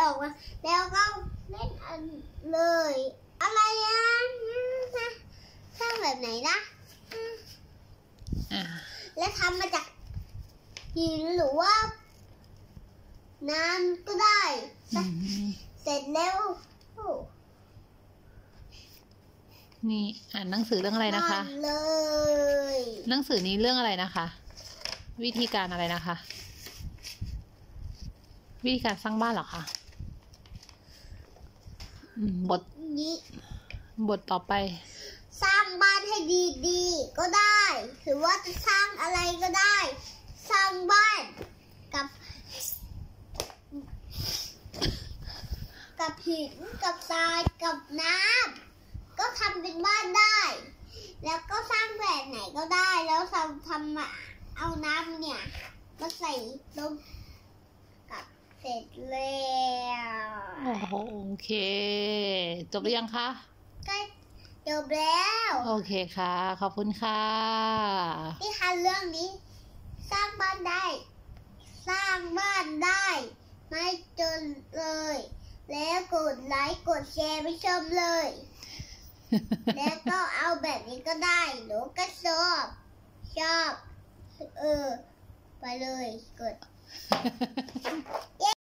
ออกมาแล้วก็เล่นอันเลยอะไรอ่ะสร้างแบบไหนนะและทำมาจากหินหรือว่าน้ำก็ได้เสร็จแล้วนี่อ่านหนังสือเรื่องอะไรนะคะเลยหนังสือนี้เรื่องอะไรนะคะ วิธีการอะไรนะคะ วิธีการสร้างบ้านเหรอคะบทต่อไปสร้างบ้านให้ดีๆก็ได้หรือว่าจะสร้างอะไรก็ได้สร้างบ้านกับหินกับทรายกับน้ำก็ทำเป็นบ้านได้แล้วก็สร้างแบบไหนก็ได้แล้วทำเอาน้ำเนี่ยมาใส่ลงกับเสร็จแล้วโอเคจบหรือยังคะก็จบแล้วโอเคค่ะขอบคุณค่ะที่ค่ะเรื่องนี้สร้างบ้านได้ไม่จนเลยแล้วกดไลค์กดแชร์ไปชมเลยแล้วก็เอาแบบนี้ก็ได้หนูก็ชอบไปเลยกด